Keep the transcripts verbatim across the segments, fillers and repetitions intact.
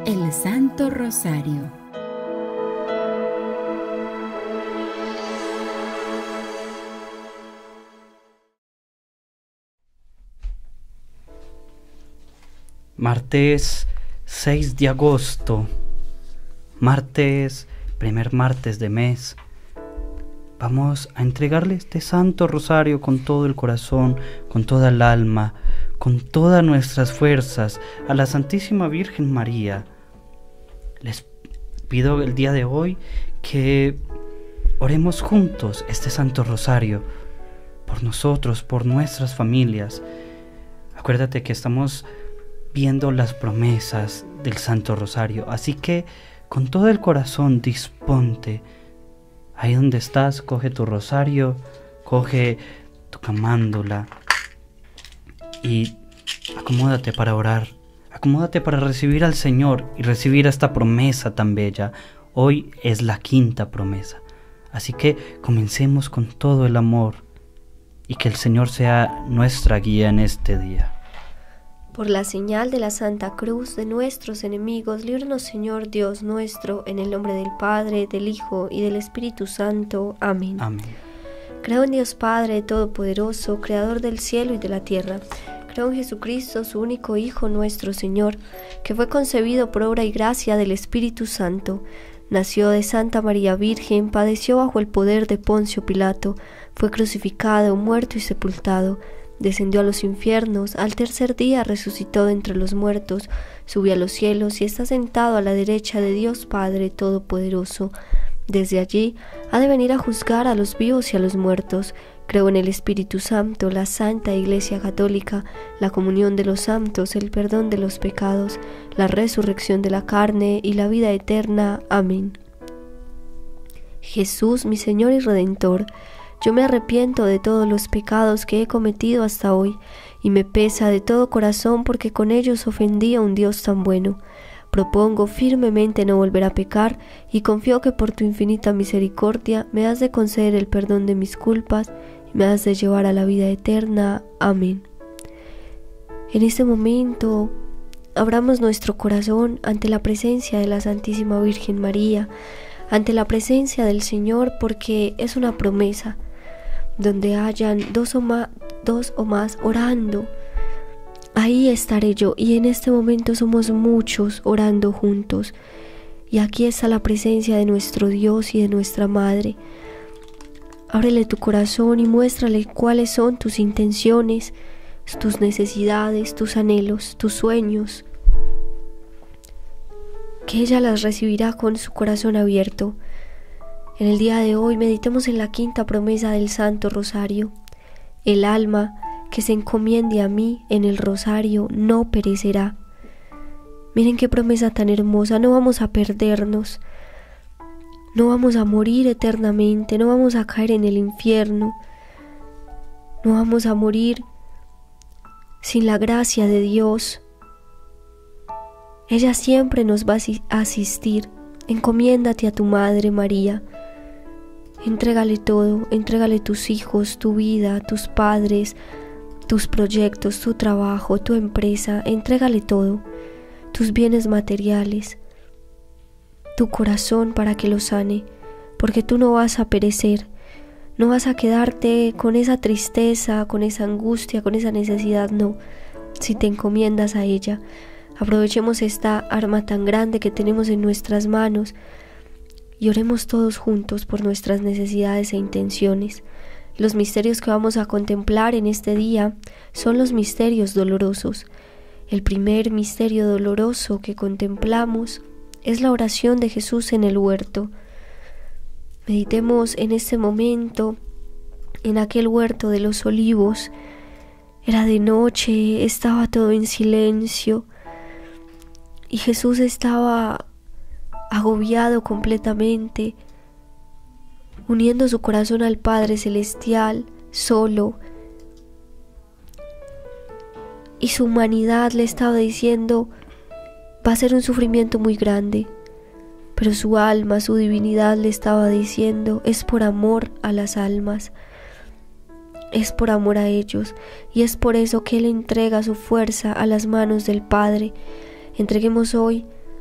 El Santo Rosario. Martes seis de agosto, martes, primer martes de mes. Vamos a entregarle este Santo Rosario con todo el corazón, con toda el alma, con todas nuestras fuerzas a la Santísima Virgen María. Les pido el día de hoy que oremos juntos este Santo Rosario por nosotros, por nuestras familias. Acuérdate que estamos viendo las promesas del Santo Rosario, así que con todo el corazón disponte. Ahí donde estás, coge tu rosario, coge tu camándula y acomódate para orar. Acomódate para recibir al Señor y recibir esta promesa tan bella. Hoy es la quinta promesa, así que comencemos con todo el amor y que el Señor sea nuestra guía en este día. Por la señal de la Santa Cruz de nuestros enemigos, líbranos, Señor Dios nuestro, en el nombre del Padre, del Hijo y del Espíritu Santo. Amén. Amén. Creo en Dios Padre Todopoderoso, Creador del cielo y de la tierra. Creo en Jesucristo, su único Hijo, nuestro Señor, que fue concebido por obra y gracia del Espíritu Santo. Nació de Santa María Virgen, padeció bajo el poder de Poncio Pilato, fue crucificado, muerto y sepultado. Descendió a los infiernos, al tercer día resucitó de entre los muertos, subió a los cielos y está sentado a la derecha de Dios Padre Todopoderoso. Desde allí ha de venir a juzgar a los vivos y a los muertos. Creo en el Espíritu Santo, la Santa Iglesia Católica, la comunión de los santos, el perdón de los pecados, la resurrección de la carne y la vida eterna. Amén. Jesús, mi Señor y Redentor, yo me arrepiento de todos los pecados que he cometido hasta hoy, y me pesa de todo corazón porque con ellos ofendí a un Dios tan bueno. Propongo firmemente no volver a pecar, y confío que por tu infinita misericordia me has de conceder el perdón de mis culpas, y me has de llevar a la vida eterna. Amén. En este momento, abramos nuestro corazón ante la presencia de la Santísima Virgen María, ante la presencia del Señor, porque es una promesa. Donde hayan dos o, más, dos o más orando, ahí estaré yo, y en este momento somos muchos orando juntos, y aquí está la presencia de nuestro Dios y de nuestra Madre. Ábrele tu corazón y muéstrale cuáles son tus intenciones, tus necesidades, tus anhelos, tus sueños, que ella las recibirá con su corazón abierto. En el día de hoy meditemos en la quinta promesa del Santo Rosario. El alma que se encomiende a mí en el Rosario no perecerá. Miren qué promesa tan hermosa, no vamos a perdernos, no vamos a morir eternamente, no vamos a caer en el infierno, no vamos a morir sin la gracia de Dios. Ella siempre nos va a asistir. Encomiéndate a tu Madre María. Entrégale todo, entrégale tus hijos, tu vida, tus padres, tus proyectos, tu trabajo, tu empresa, entrégale todo, tus bienes materiales, tu corazón para que lo sane, porque tú no vas a perecer, no vas a quedarte con esa tristeza, con esa angustia, con esa necesidad, no, si te encomiendas a ella. Aprovechemos esta arma tan grande que tenemos en nuestras manos y oremos todos juntos por nuestras necesidades e intenciones. Los misterios que vamos a contemplar en este día son los misterios dolorosos. El primer misterio doloroso que contemplamos es la oración de Jesús en el huerto. Meditemos en este momento, en aquel huerto de los olivos. Era de noche, estaba todo en silencio. Y Jesús estaba agobiado completamente, uniendo su corazón al Padre Celestial, solo. Y su humanidad le estaba diciendo, va a ser un sufrimiento muy grande. Pero su alma, su divinidad le estaba diciendo, es por amor a las almas. Es por amor a ellos. Y es por eso que Él entrega su fuerza a las manos del Padre. Entreguemos hoy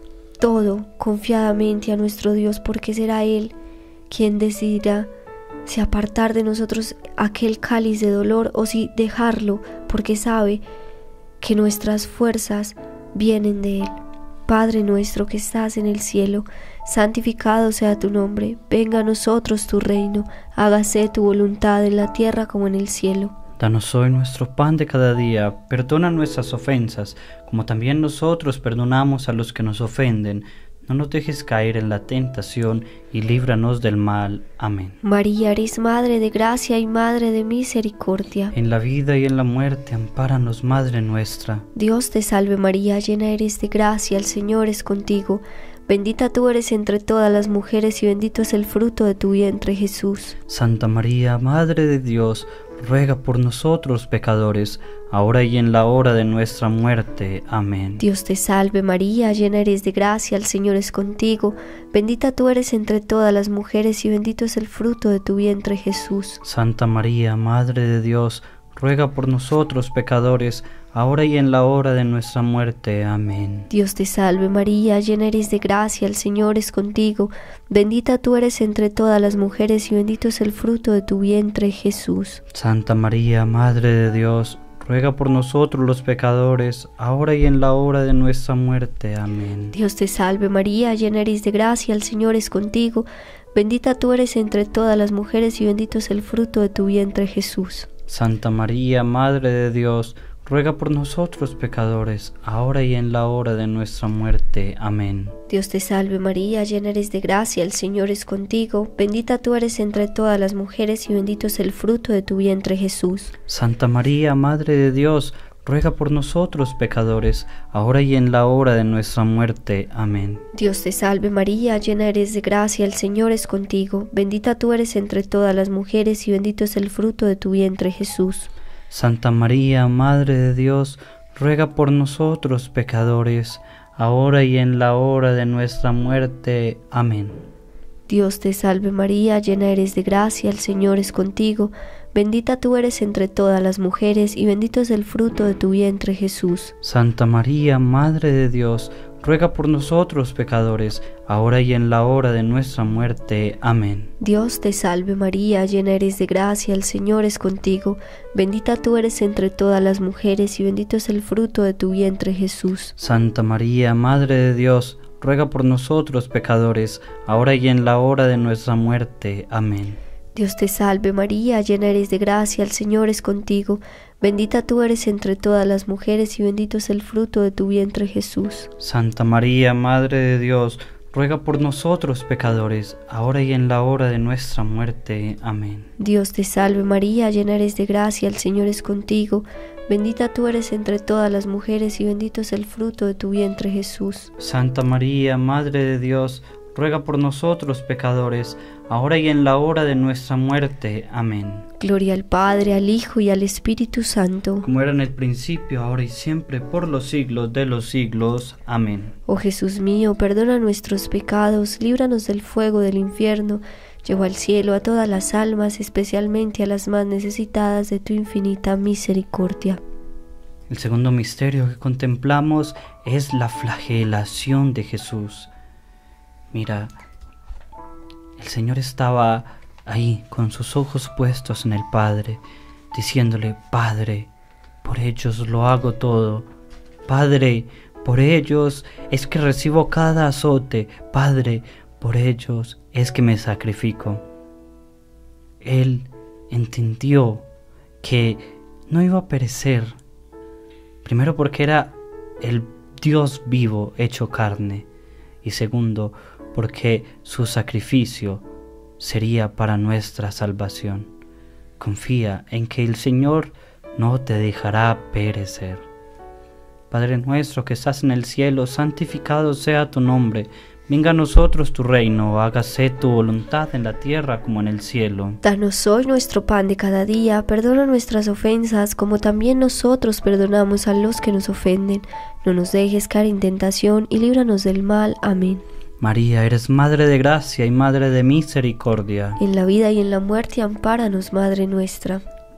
todo confiadamente a nuestro Dios, porque será Él quien decidirá si apartar de nosotros aquel cáliz de dolor o si dejarlo, porque sabe que nuestras fuerzas vienen de Él. Padre nuestro que estás en el cielo, santificado sea tu nombre, venga a nosotros tu reino, hágase tu voluntad en la tierra como en el cielo. Danos hoy nuestro pan de cada día, perdona nuestras ofensas, como también nosotros perdonamos a los que nos ofenden. No nos dejes caer en la tentación y líbranos del mal. Amén. María, eres Madre de gracia y Madre de misericordia. En la vida y en la muerte, ampáranos, Madre nuestra. Dios te salve María, llena eres de gracia, el Señor es contigo. Bendita tú eres entre todas las mujeres y bendito es el fruto de tu vientre, Jesús. Santa María, Madre de Dios, ruega por nosotros pecadores, ahora y en la hora de nuestra muerte. Amén. Dios te salve María, llena eres de gracia, el Señor es contigo. Bendita tú eres entre todas las mujeres y bendito es el fruto de tu vientre, Jesús. Santa María, Madre de Dios, ruega por nosotros pecadores, ahora y en la hora de nuestra muerte. Amén. Dios te salve María, llena eres de gracia, el Señor es contigo. Bendita tú eres entre todas las mujeres y bendito es el fruto de tu vientre, Jesús. Santa María, Madre de Dios, ruega por nosotros los pecadores, ahora y en la hora de nuestra muerte. Amén. Dios te salve María, llena eres de gracia, el Señor es contigo. Bendita tú eres entre todas las mujeres y bendito es el fruto de tu vientre, Jesús. Santa María, Madre de Dios, ruega por nosotros pecadores, ahora y en la hora de nuestra muerte. Amén. Dios te salve María, llena eres de gracia, el Señor es contigo. Bendita tú eres entre todas las mujeres y bendito es el fruto de tu vientre, Jesús. Santa María, Madre de Dios, ruega por nosotros pecadores, ahora y en la hora de nuestra muerte. Amén. Dios te salve María, llena eres de gracia, el Señor es contigo. Bendita tú eres entre todas las mujeres y bendito es el fruto de tu vientre, Jesús. Santa María, Madre de Dios, ruega por nosotros pecadores, ahora y en la hora de nuestra muerte. Amén. Dios te salve María, llena eres de gracia, el Señor es contigo. Bendita tú eres entre todas las mujeres y bendito es el fruto de tu vientre, Jesús. Santa María, Madre de Dios, ruega por nosotros pecadores, ahora y en la hora de nuestra muerte. Amén. Dios te salve María, llena eres de gracia, el Señor es contigo. Bendita tú eres entre todas las mujeres y bendito es el fruto de tu vientre, Jesús. Santa María, Madre de Dios, ruega por nosotros pecadores, ahora y en la hora de nuestra muerte. Amén. Dios te salve María, llena eres de gracia, el Señor es contigo. Bendita tú eres entre todas las mujeres y bendito es el fruto de tu vientre, Jesús. Santa María, Madre de Dios, ruega por nosotros pecadores, ahora y en la hora de nuestra muerte. Amén. Dios te salve María, llena eres de gracia, el Señor es contigo. Bendita tú eres entre todas las mujeres y bendito es el fruto de tu vientre, Jesús. Santa María, Madre de Dios, ruega por nosotros pecadores, ahora y en la hora de nuestra muerte. Amén. Gloria al Padre, al Hijo y al Espíritu Santo, como era en el principio, ahora y siempre, por los siglos de los siglos. Amén. Oh Jesús mío, perdona nuestros pecados, líbranos del fuego del infierno, lleva al cielo a todas las almas, especialmente a las más necesitadas de tu infinita misericordia. El segundo misterio que contemplamos es la flagelación de Jesús. Mira, el Señor estaba ahí con sus ojos puestos en el Padre, diciéndole: Padre, por ellos lo hago todo. Padre, por ellos es que recibo cada azote. Padre, por ellos es que me sacrifico. Él entendió que no iba a perecer, primero porque era el Dios vivo hecho carne, y segundo, porque su sacrificio sería para nuestra salvación. Confía en que el Señor no te dejará perecer. Padre nuestro que estás en el cielo, santificado sea tu nombre. Venga a nosotros tu reino, hágase tu voluntad en la tierra como en el cielo. Danos hoy nuestro pan de cada día, perdona nuestras ofensas como también nosotros perdonamos a los que nos ofenden. No nos dejes caer en tentación y líbranos del mal. Amén. María, eres Madre de gracia y Madre de misericordia. En la vida y en la muerte, ampáranos, Madre nuestra.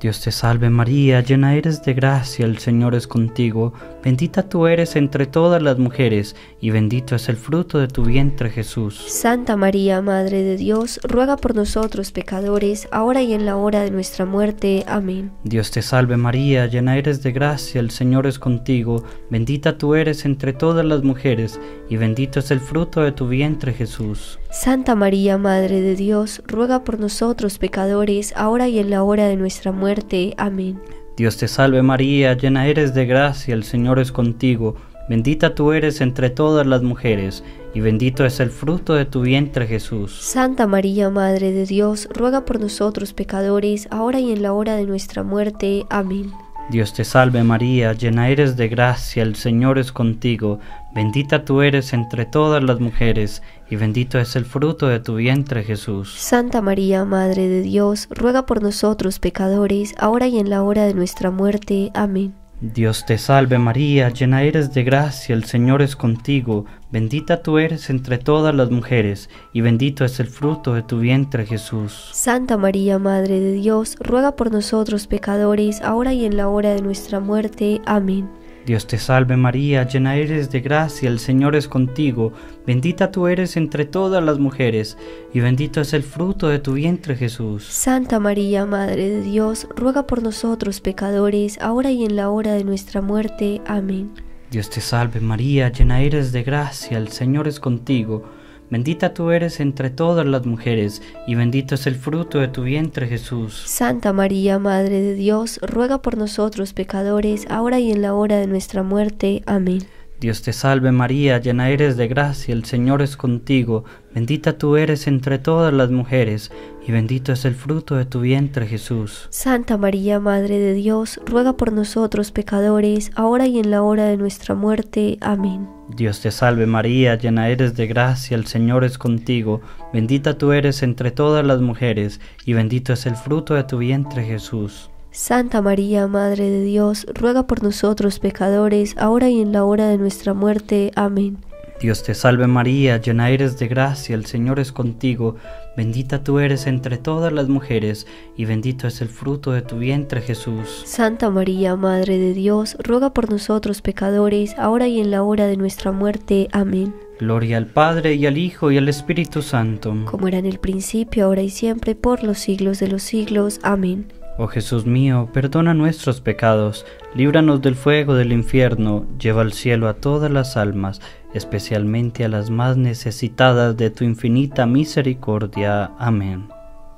Dios te salve María, llena eres de gracia, el Señor es contigo, bendita tú eres entre todas las mujeres, y bendito es el fruto de tu vientre Jesús. Santa María, Madre de Dios, ruega por nosotros pecadores, ahora y en la hora de nuestra muerte. Amén. Dios te salve María, llena eres de gracia, el Señor es contigo, bendita tú eres entre todas las mujeres, y bendito es el fruto de tu vientre Jesús. Santa María, Madre de Dios, ruega por nosotros pecadores, ahora y en la hora de nuestra muerte. Amén. Dios te salve María, llena eres de gracia, el Señor es contigo, bendita tú eres entre todas las mujeres, y bendito es el fruto de tu vientre Jesús. Santa María, Madre de Dios, ruega por nosotros pecadores, ahora y en la hora de nuestra muerte. Amén. Dios te salve María, llena eres de gracia, el Señor es contigo, bendita tú eres entre todas las mujeres, y bendito es el fruto de tu vientre Jesús. Santa María, Madre de Dios, ruega por nosotros pecadores, ahora y en la hora de nuestra muerte. Amén. Dios te salve María, llena eres de gracia, el Señor es contigo, bendita tú eres entre todas las mujeres, y bendito es el fruto de tu vientre Jesús. Santa María, Madre de Dios, ruega por nosotros pecadores, ahora y en la hora de nuestra muerte. Amén. Dios te salve María, llena eres de gracia, el Señor es contigo, bendita tú eres entre todas las mujeres, y bendito es el fruto de tu vientre Jesús. Santa María, Madre de Dios, ruega por nosotros pecadores, ahora y en la hora de nuestra muerte. Amén. Dios te salve María, llena eres de gracia, el Señor es contigo, bendita tú eres entre todas las mujeres, y bendito es el fruto de tu vientre Jesús. Santa María, Madre de Dios, ruega por nosotros pecadores, ahora y en la hora de nuestra muerte. Amén. Dios te salve María, llena eres de gracia, el Señor es contigo, bendita tú eres entre todas las mujeres, y bendito es el fruto de tu vientre Jesús. Santa María, Madre de Dios, ruega por nosotros pecadores, ahora y en la hora de nuestra muerte. Amén. Dios te salve María, llena eres de gracia, el Señor es contigo, bendita tú eres entre todas las mujeres, y bendito es el fruto de tu vientre Jesús. Santa María, Madre de Dios, ruega por nosotros pecadores, ahora y en la hora de nuestra muerte. Amén. Dios te salve María, llena eres de gracia, el Señor es contigo, bendita tú eres entre todas las mujeres, y bendito es el fruto de tu vientre Jesús. Santa María, Madre de Dios, ruega por nosotros pecadores, ahora y en la hora de nuestra muerte. Amén. Gloria al Padre, y al Hijo, y al Espíritu Santo. Como era en el principio, ahora y siempre, por los siglos de los siglos. Amén. Oh Jesús mío, perdona nuestros pecados, líbranos del fuego del infierno, lleva al cielo a todas las almas, especialmente a las más necesitadas de tu infinita misericordia. Amén.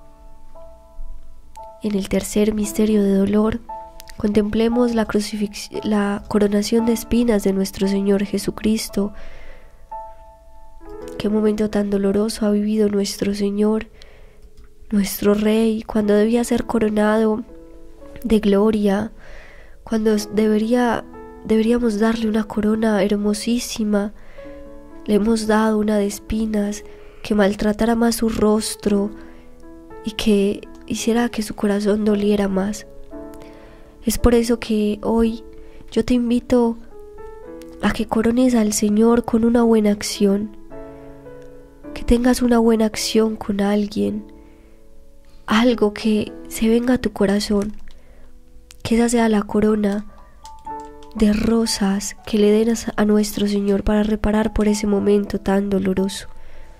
En el tercer misterio de dolor, contemplemos la, crucifix- la coronación de espinas de nuestro Señor Jesucristo. Qué momento tan doloroso ha vivido nuestro Señor, nuestro Rey, cuando debía ser coronado de gloria, cuando debería, deberíamos darle una corona hermosísima. Le hemos dado una de espinas que maltratara más su rostro y que hiciera que su corazón doliera más. Es por eso que hoy yo te invito a que corones al Señor con una buena acción, que tengas una buena acción con alguien, algo que se venga a tu corazón, que esa sea la corona de rosas que le den a nuestro Señor para reparar por ese momento tan doloroso,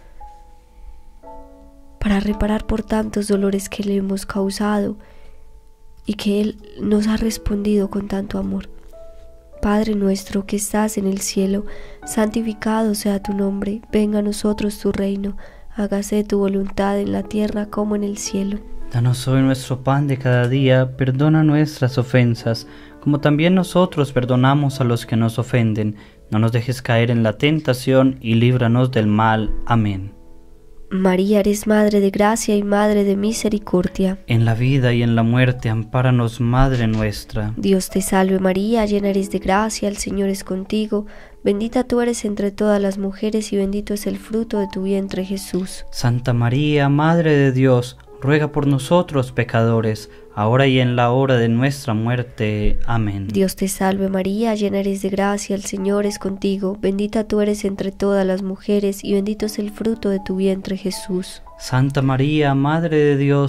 para reparar por tantos dolores que le hemos causado y que Él nos ha respondido con tanto amor. Padre nuestro que estás en el cielo, santificado sea tu nombre, venga a nosotros tu reino. Hágase tu voluntad en la tierra como en el cielo. Danos hoy nuestro pan de cada día, perdona nuestras ofensas, como también nosotros perdonamos a los que nos ofenden. No nos dejes caer en la tentación y líbranos del mal. Amén. María, eres Madre de gracia y Madre de misericordia. En la vida y en la muerte, ampáranos, Madre nuestra. Dios te salve María, llena eres de gracia, el Señor es contigo. Bendita tú eres entre todas las mujeres y bendito es el fruto de tu vientre Jesús. Santa María, Madre de Dios, ruega por nosotros pecadores, ahora y en la hora de nuestra muerte. Amén. Dios te salve María, llena eres de gracia, el Señor es contigo. Bendita tú eres entre todas las mujeres y bendito es el fruto de tu vientre Jesús. Santa María, Madre de Dios,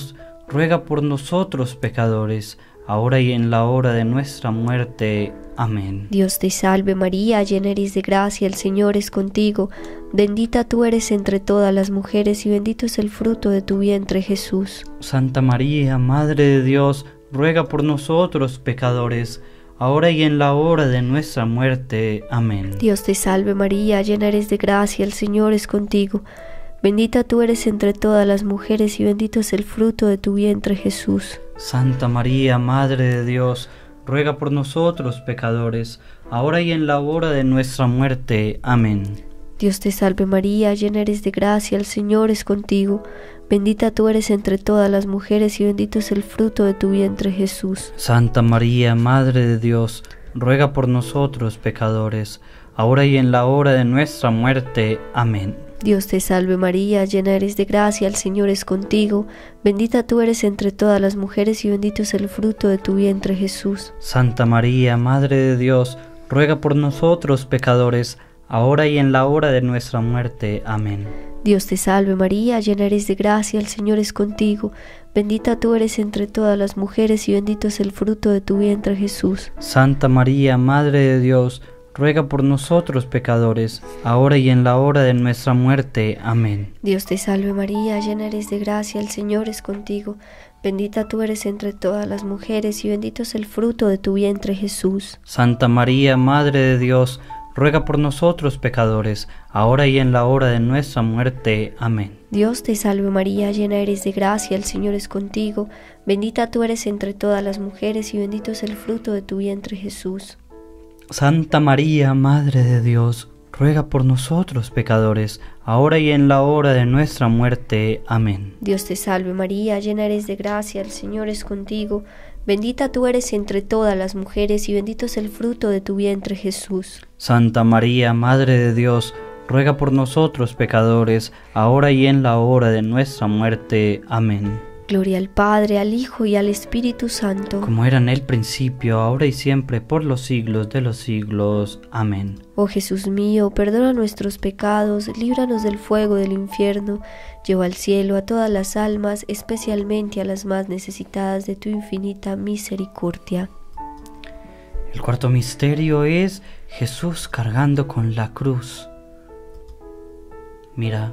ruega por nosotros pecadores, ahora y en la hora de nuestra muerte. Amén. Dios te salve María, llena eres de gracia, el Señor es contigo. Bendita tú eres entre todas las mujeres y bendito es el fruto de tu vientre, Jesús. Santa María, Madre de Dios, ruega por nosotros pecadores, ahora y en la hora de nuestra muerte. Amén. Dios te salve María, llena eres de gracia, el Señor es contigo. Bendita tú eres entre todas las mujeres y bendito es el fruto de tu vientre, Jesús. Santa María, Madre de Dios, ruega por nosotros pecadores, ahora y en la hora de nuestra muerte. Amén. Dios te salve María, llena eres de gracia, el Señor es contigo. Bendita tú eres entre todas las mujeres y bendito es el fruto de tu vientre, Jesús. Santa María, Madre de Dios, ruega por nosotros pecadores, ahora y en la hora de nuestra muerte. Amén. Dios te salve María, llena eres de gracia, el Señor es contigo. Bendita tú eres entre todas las mujeres y bendito es el fruto de tu vientre, Jesús. Santa María, Madre de Dios, ruega por nosotros pecadores, ahora y en la hora de nuestra muerte. Amén. Dios te salve María, llena eres de gracia, el Señor es contigo. Bendita tú eres entre todas las mujeres y bendito es el fruto de tu vientre, Jesús. Santa María, Madre de Dios, ruega por nosotros pecadores, ahora y en la hora de nuestra muerte. Amén. Dios te salve María, llena eres de gracia, el Señor es contigo. Bendita tú eres entre todas las mujeres y bendito es el fruto de tu vientre, Jesús. Santa María, Madre de Dios, ruega por nosotros pecadores, ahora y en la hora de nuestra muerte. Amén. Dios te salve María, llena eres de gracia, el Señor es contigo. Bendita tú eres entre todas las mujeres y bendito es el fruto de tu vientre, Jesús. Santa María, Madre de Dios, ruega por nosotros pecadores, ahora y en la hora de nuestra muerte. Amén. Dios te salve María, llena eres de gracia, el Señor es contigo. Bendita tú eres entre todas las mujeres y bendito es el fruto de tu vientre, Jesús. Santa María, Madre de Dios, ruega por nosotros pecadores, ahora y en la hora de nuestra muerte. Amén. Gloria al Padre, al Hijo y al Espíritu Santo. Como era en el principio, ahora y siempre, por los siglos de los siglos. Amén. Oh Jesús mío, perdona nuestros pecados, líbranos del fuego del infierno, lleva al cielo a todas las almas, especialmente a las más necesitadas de tu infinita misericordia. El cuarto misterio es Jesús cargando con la cruz. Mira,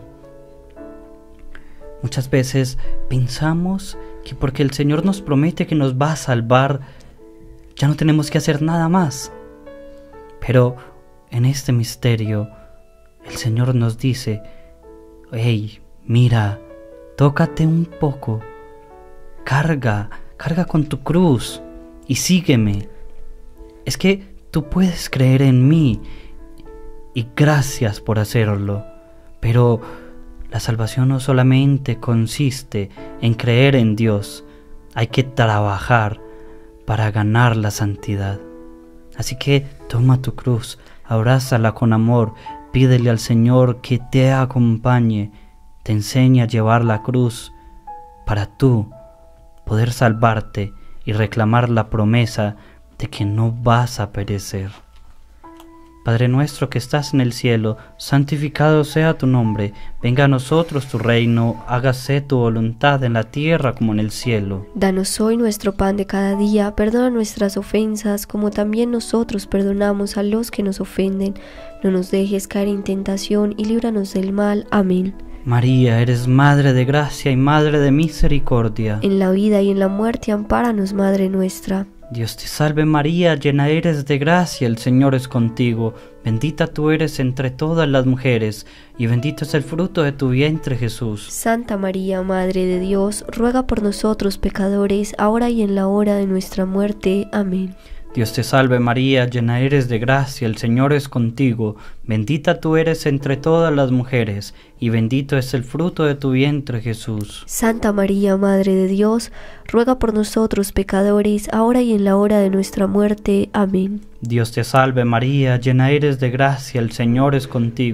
muchas veces pensamos que porque el Señor nos promete que nos va a salvar, ya no tenemos que hacer nada más. Pero en este misterio, el Señor nos dice, hey, mira, tócate un poco, carga, carga con tu cruz y sígueme. Es que tú puedes creer en mí y gracias por hacerlo, pero la salvación no solamente consiste en creer en Dios, hay que trabajar para ganar la santidad. Así que toma tu cruz, abrázala con amor, pídele al Señor que te acompañe, te enseñe a llevar la cruz para tú poder salvarte y reclamar la promesa de que no vas a perecer. Padre nuestro que estás en el cielo, santificado sea tu nombre. Venga a nosotros tu reino, hágase tu voluntad en la tierra como en el cielo. Danos hoy nuestro pan de cada día, perdona nuestras ofensas, como también nosotros perdonamos a los que nos ofenden. No nos dejes caer en tentación y líbranos del mal. Amén. María, eres Madre de gracia y Madre de misericordia. En la vida y en la muerte, ampáranos, Madre nuestra. Dios te salve María, llena eres de gracia, el Señor es contigo. Bendita tú eres entre todas las mujeres, y bendito es el fruto de tu vientre, Jesús. Santa María, Madre de Dios, ruega por nosotros pecadores, ahora y en la hora de nuestra muerte. Amén. Dios te salve María, llena eres de gracia, el Señor es contigo. Bendita tú eres entre todas las mujeres, y bendito es el fruto de tu vientre, Jesús. Santa María, Madre de Dios, ruega por nosotros pecadores, ahora y en la hora de nuestra muerte. Amén. Dios te salve María, llena eres de gracia, el Señor es contigo.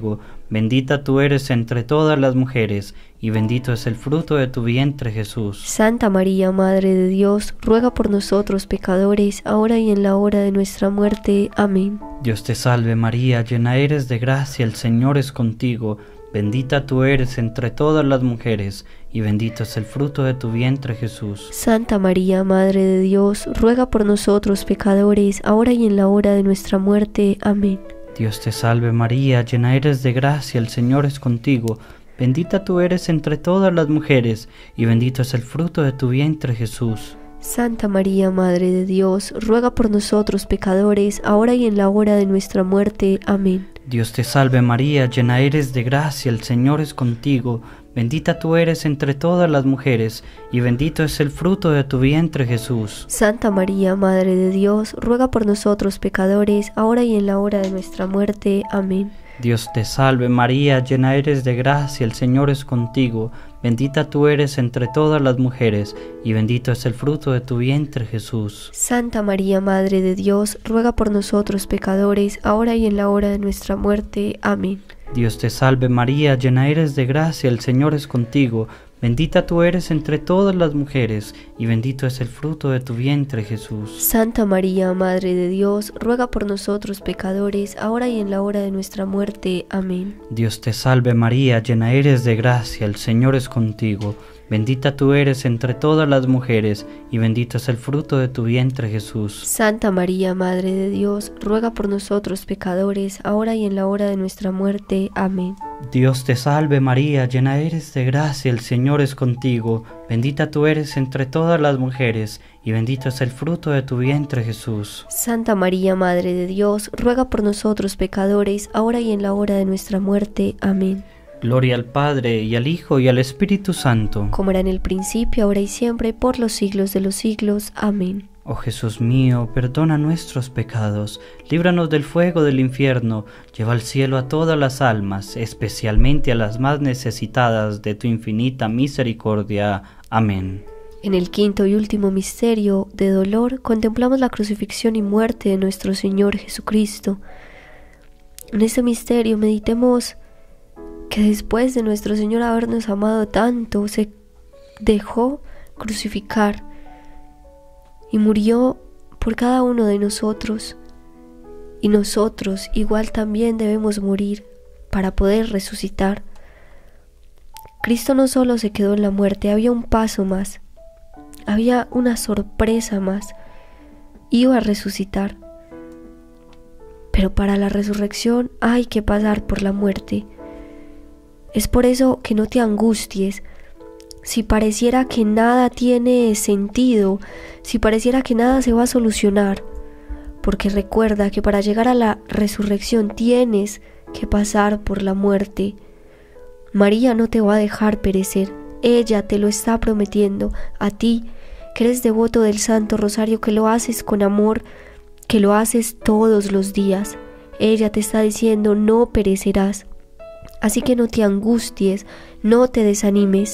bendita tú eres entre todas las mujeres, y bendito es el fruto de tu vientre, Jesús. Santa María, Madre de Dios, ruega por nosotros pecadores, ahora y en la hora de nuestra muerte. Amén. Dios te salve María, llena eres de gracia, el Señor es contigo, bendita tú eres entre todas las mujeres, y bendito es el fruto de tu vientre, Jesús. Santa María, Madre de Dios, ruega por nosotros pecadores, ahora y en la hora de nuestra muerte. Amén. Dios te salve María, llena eres de gracia, el Señor es contigo, bendita tú eres entre todas las mujeres, y bendito es el fruto de tu vientre, Jesús. Santa María, Madre de Dios, ruega por nosotros pecadores, ahora y en la hora de nuestra muerte. Amén. Dios te salve María, llena eres de gracia, el Señor es contigo, bendita tú eres entre todas las mujeres, y bendito es el fruto de tu vientre, Jesús. Santa María, Madre de Dios, ruega por nosotros pecadores, ahora y en la hora de nuestra muerte. Amén. Dios te salve María, llena eres de gracia, el Señor es contigo, bendita tú eres entre todas las mujeres, y bendito es el fruto de tu vientre, Jesús. Santa María, Madre de Dios, ruega por nosotros pecadores, ahora y en la hora de nuestra muerte. Amén. Dios te salve María, llena eres de gracia, el Señor es contigo, bendita tú eres entre todas las mujeres, y bendito es el fruto de tu vientre, Jesús. Santa María, Madre de Dios, ruega por nosotros pecadores, ahora y en la hora de nuestra muerte. Amén. Dios te salve María, llena eres de gracia, el Señor es contigo, bendita tú eres entre todas las mujeres, y bendito es el fruto de tu vientre, Jesús. Santa María, Madre de Dios, ruega por nosotros pecadores, ahora y en la hora de nuestra muerte. Amén. Dios te salve María, llena eres de gracia, el Señor es contigo, bendita tú eres entre todas las mujeres, y bendito es el fruto de tu vientre, Jesús. Santa María, Madre de Dios, ruega por nosotros pecadores, ahora y en la hora de nuestra muerte. Amén. Gloria al Padre, y al Hijo, y al Espíritu Santo. Como era en el principio, ahora y siempre, por los siglos de los siglos. Amén. Oh Jesús mío, perdona nuestros pecados, líbranos del fuego del infierno, lleva al cielo a todas las almas, especialmente a las más necesitadas de tu infinita misericordia. Amén. En el quinto y último misterio de dolor, contemplamos la crucifixión y muerte de nuestro Señor Jesucristo. En este misterio meditemos que después de nuestro Señor habernos amado tanto, se dejó crucificar y murió por cada uno de nosotros, y nosotros igual también debemos morir para poder resucitar. Cristo no solo se quedó en la muerte, había un paso más, había una sorpresa más, iba a resucitar. Pero para la resurrección hay que pasar por la muerte. Es por eso que no te angusties. Si pareciera que nada tiene sentido, si pareciera que nada se va a solucionar, porque recuerda que para llegar a la resurrección tienes que pasar por la muerte. María no te va a dejar perecer, ella te lo está prometiendo a ti, que eres devoto del Santo Rosario, que lo haces con amor, que lo haces todos los días. Ella te está diciendo: no perecerás. Así que no te angusties, no te desanimes,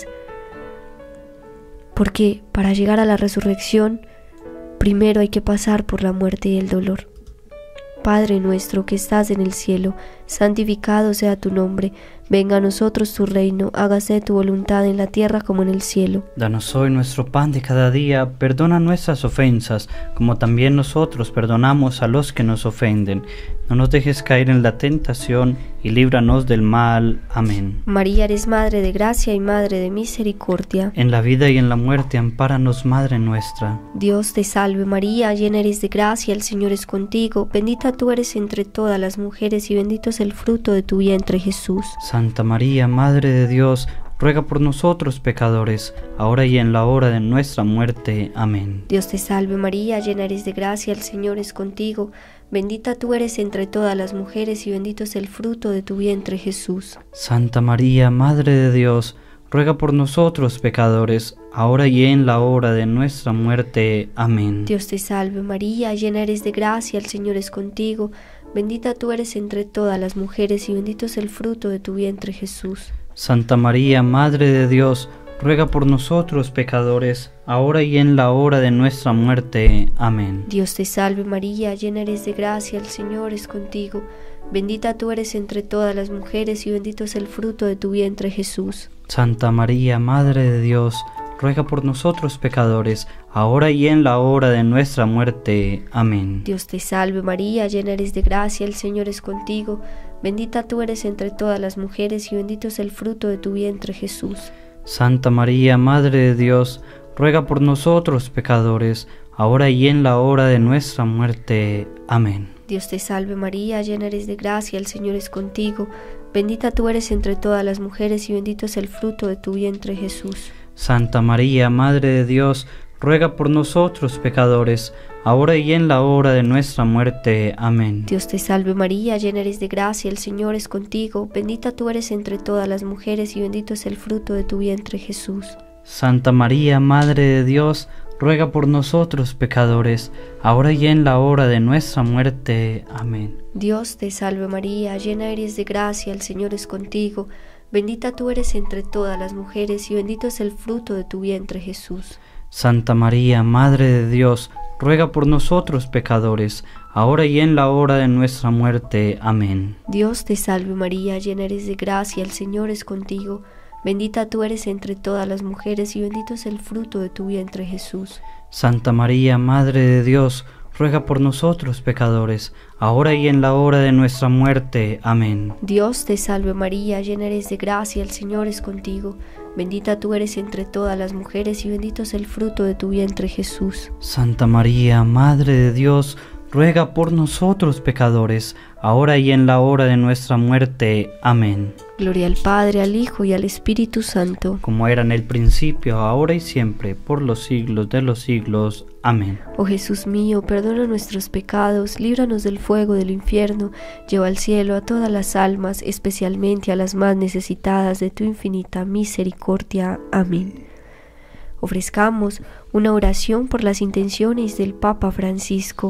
porque para llegar a la resurrección, primero hay que pasar por la muerte y el dolor. Padre nuestro que estás en el cielo, santificado sea tu nombre. Venga a nosotros tu reino, hágase tu voluntad en la tierra como en el cielo. Danos hoy nuestro pan de cada día, perdona nuestras ofensas, como también nosotros perdonamos a los que nos ofenden. No nos dejes caer en la tentación, y líbranos del mal. Amén. María, eres Madre de gracia y Madre de misericordia. En la vida y en la muerte, ampáranos, Madre nuestra. Dios te salve María, llena eres de gracia, el Señor es contigo. Bendita tú eres entre todas las mujeres, y bendito es el fruto de tu vientre, Jesús. Santa María, Madre de Dios, ruega por nosotros pecadores, ahora y en la hora de nuestra muerte. Amén. Dios te salve María, llena eres de gracia, el Señor es contigo. Bendita tú eres entre todas las mujeres, y bendito es el fruto de tu vientre, Jesús. Santa María, Madre de Dios, ruega por nosotros pecadores, ahora y en la hora de nuestra muerte. Amén. Dios te salve María, llena eres de gracia, el Señor es contigo. Bendita tú eres entre todas las mujeres, y bendito es el fruto de tu vientre, Jesús. Santa María, Madre de Dios, ruega por nosotros pecadores, ahora y en la hora de nuestra muerte. Amén. Dios te salve María, llena eres de gracia, el Señor es contigo. Bendita tú eres entre todas las mujeres y bendito es el fruto de tu vientre, Jesús. Santa María, Madre de Dios, ruega por nosotros pecadores, ahora y en la hora de nuestra muerte. Amén. Dios te salve María, llena eres de gracia, el Señor es contigo. Bendita tú eres entre todas las mujeres y bendito es el fruto de tu vientre, Jesús. Santa María, Madre de Dios, ruega por nosotros pecadores, ahora y en la hora de nuestra muerte. Amén. Dios te salve María, llena eres de gracia, el Señor es contigo. Bendita tú eres entre todas las mujeres y bendito es el fruto de tu vientre, Jesús. Santa María, Madre de Dios, ruega por nosotros pecadores, ahora y en la hora de nuestra muerte. Amén. Dios te salve María, llena eres de gracia, el Señor es contigo. Bendita tú eres entre todas las mujeres y bendito es el fruto de tu vientre, Jesús. Santa María, Madre de Dios, ruega por nosotros pecadores, ahora y en la hora de nuestra muerte. Amén. Dios te salve María, llena eres de gracia, el Señor es contigo. Bendita tú eres entre todas las mujeres y bendito es el fruto de tu vientre, Jesús. Santa María, Madre de Dios, ruega por nosotros pecadores, ahora y en la hora de nuestra muerte. Amén. Dios te salve María, llena eres de gracia, el Señor es contigo. Bendita tú eres entre todas las mujeres y bendito es el fruto de tu vientre, Jesús. Santa María, Madre de Dios, ruega por nosotros pecadores, ahora y en la hora de nuestra muerte. Amén. Dios te salve María, llena eres de gracia, el Señor es contigo. Bendita tú eres entre todas las mujeres y bendito es el fruto de tu vientre, Jesús. Santa María, Madre de Dios, ruega por nosotros pecadores, ahora y en la hora de nuestra muerte. Amén. Gloria al Padre, al Hijo y al Espíritu Santo, como era en el principio, ahora y siempre, por los siglos de los siglos. Amén. Oh Jesús mío, perdona nuestros pecados, líbranos del fuego del infierno, lleva al cielo a todas las almas, especialmente a las más necesitadas de tu infinita misericordia. Amén. Ofrezcamos una oración por las intenciones del Papa Francisco.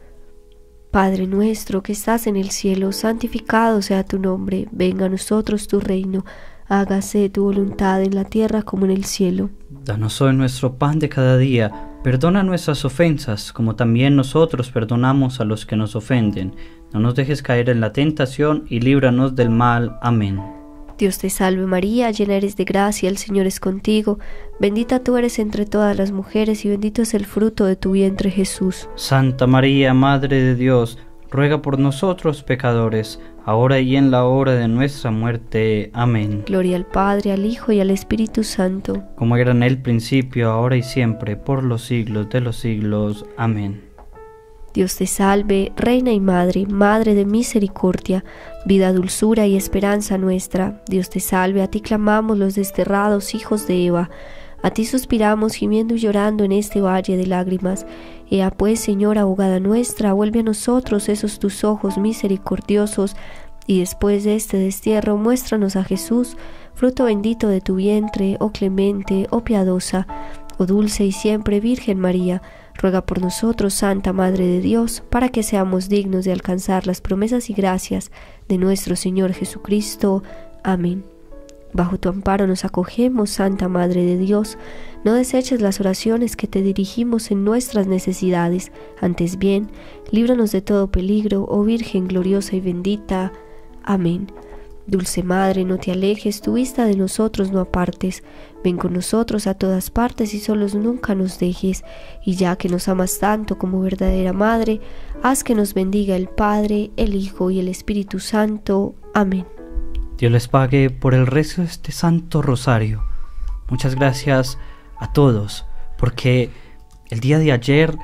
Padre nuestro que estás en el cielo, santificado sea tu nombre, venga a nosotros tu reino, hágase tu voluntad en la tierra como en el cielo. Danos hoy nuestro pan de cada día, perdona nuestras ofensas, como también nosotros perdonamos a los que nos ofenden. No nos dejes caer en la tentación y líbranos del mal. Amén. Dios te salve María, llena eres de gracia, el Señor es contigo. Bendita tú eres entre todas las mujeres y bendito es el fruto de tu vientre, Jesús. Santa María, Madre de Dios, ruega por nosotros pecadores, ahora y en la hora de nuestra muerte. Amén. Gloria al Padre, al Hijo y al Espíritu Santo, como era en el principio, ahora y siempre, por los siglos de los siglos. Amén. Dios te salve, Reina y Madre, Madre de misericordia, vida, dulzura y esperanza nuestra. Dios te salve, a ti clamamos los desterrados hijos de Eva, a ti suspiramos gimiendo y llorando en este valle de lágrimas. Ea pues, Señora abogada nuestra, vuelve a nosotros esos tus ojos misericordiosos, y después de este destierro muéstranos a Jesús, fruto bendito de tu vientre, oh clemente, oh piadosa, oh dulce y siempre Virgen María. Ruega por nosotros, Santa Madre de Dios, para que seamos dignos de alcanzar las promesas y gracias de nuestro Señor Jesucristo. Amén. Bajo tu amparo nos acogemos, Santa Madre de Dios. No deseches las oraciones que te dirigimos en nuestras necesidades. Antes bien, líbranos de todo peligro, oh Virgen gloriosa y bendita. Amén. Dulce Madre, no te alejes, tu vista de nosotros no apartes. Ven con nosotros a todas partes y solos nunca nos dejes. Y ya que nos amas tanto como verdadera Madre, haz que nos bendiga el Padre, el Hijo y el Espíritu Santo. Amén. Dios les pague por el rezo de este Santo Rosario. Muchas gracias a todos, porque el día de ayer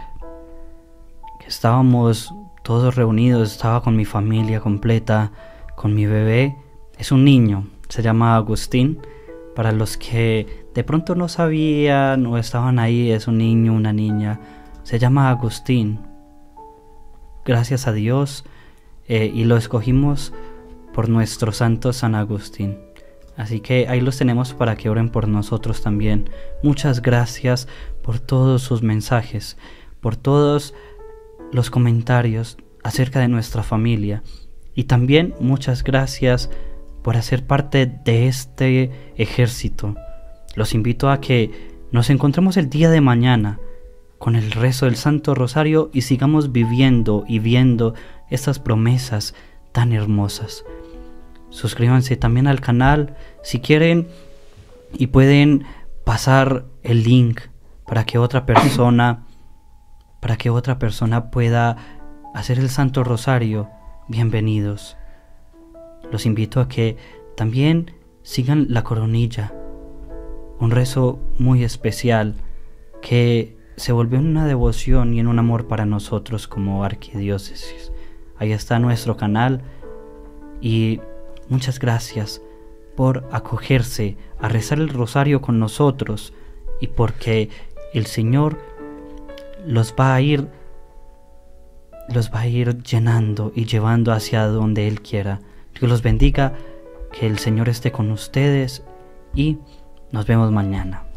que estábamos todos reunidos, estaba con mi familia completa, con mi bebé. Es un niño, se llama Agustín. Para los que de pronto no sabían o estaban ahí, es un niño, una niña. Se llama Agustín. Gracias a Dios. Eh, y lo escogimos por nuestro santo San Agustín. Así que ahí los tenemos para que oren por nosotros también. Muchas gracias por todos sus mensajes, por todos los comentarios acerca de nuestra familia. Y también muchas gracias por hacer parte de este ejército. Los invito a que nos encontremos el día de mañana con el rezo del Santo Rosario y sigamos viviendo y viendo estas promesas tan hermosas. Suscríbanse también al canal si quieren y pueden pasar el link para que otra persona para que otra persona pueda hacer el Santo Rosario. Bienvenidos. Los invito a que también sigan la coronilla, un rezo muy especial que se volvió en una devoción y en un amor para nosotros como arquidiócesis. Ahí está nuestro canal y muchas gracias por acogerse a rezar el rosario con nosotros y porque el Señor los va a ir los va a ir llenando y llevando hacia donde Él quiera. Dios los bendiga, que el Señor esté con ustedes y nos vemos mañana.